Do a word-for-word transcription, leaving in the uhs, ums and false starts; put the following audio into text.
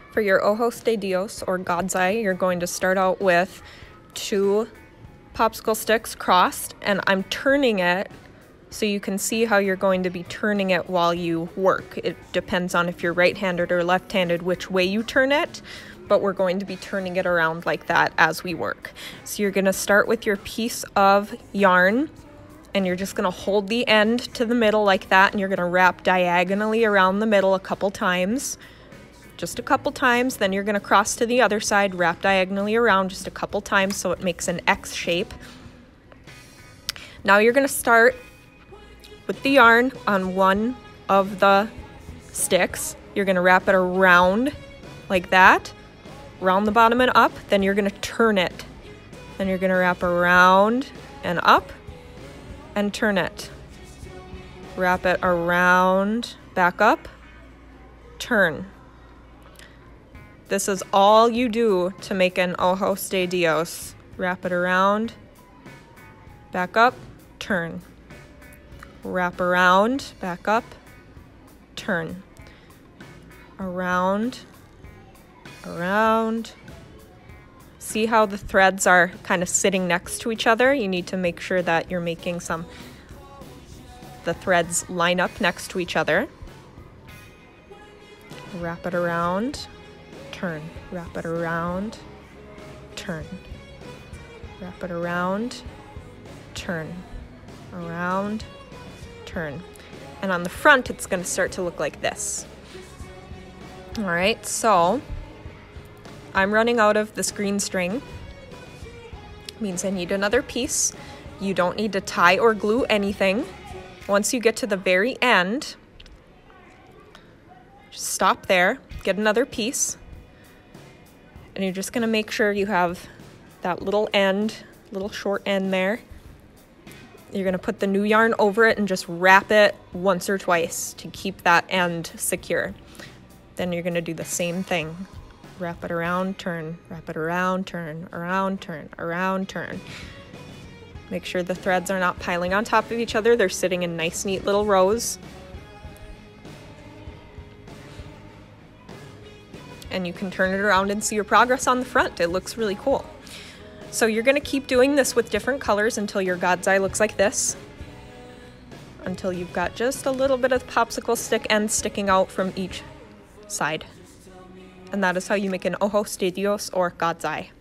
For your Ojos de Dios, or God's Eye, you're going to start out with two popsicle sticks crossed, and I'm turning it so you can see how you're going to be turning it while you work. It depends on if you're right-handed or left-handed which way you turn it, but we're going to be turning it around like that as we work. So you're gonna start with your piece of yarn, and you're just gonna hold the end to the middle like that, and you're gonna wrap diagonally around the middle a couple times. Just a couple times, then you're gonna cross to the other side, wrap diagonally around just a couple times so it makes an X shape. Now you're gonna start with the yarn on one of the sticks. You're gonna wrap it around like that, around the bottom and up, then you're gonna turn it. Then you're gonna wrap around and up and turn it. Wrap it around, back up, turn. This is all you do to make an Ojos de Dios. Wrap it around, back up, turn. Wrap around, back up, turn. Around, around. See how the threads are kind of sitting next to each other? You need to make sure that you're making some, the threads line up next to each other. Wrap it around, turn. Wrap it around, turn. Wrap it around, turn. Around, turn. And on the front, it's going to start to look like this. All right, so I'm running out of this green string. Means I need another piece. You don't need to tie or glue anything. Once you get to the very end, just stop there, get another piece, and you're just gonna make sure you have that little end, little short end there. You're gonna put the new yarn over it and just wrap it once or twice to keep that end secure. Then you're gonna do the same thing. Wrap it around, turn, wrap it around, turn, around, turn, around, turn. Make sure the threads are not piling on top of each other. They're sitting in nice, neat little rows. And you can turn it around and see your progress on the front. It looks really cool. So you're gonna keep doing this with different colors until your God's Eye looks like this. Until you've got just a little bit of popsicle stick end sticking out from each side. And that is how you make an Ojos de Dios, or God's Eye.